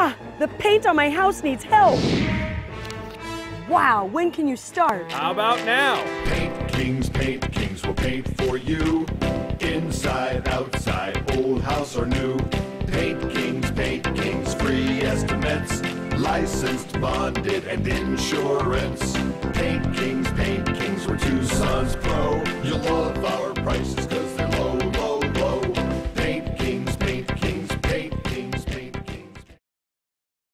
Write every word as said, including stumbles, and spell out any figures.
Ah, the paint on my house needs help. Wow, when can you start? How about now? Paint Kings, Paint Kings will paint for you. Inside, outside, old house or new. Paint Kings, Paint Kings, free estimates. Licensed, bonded, and insurance. Paint Kings, Paint Kings, we're Tucson's pro. You'll love our prices.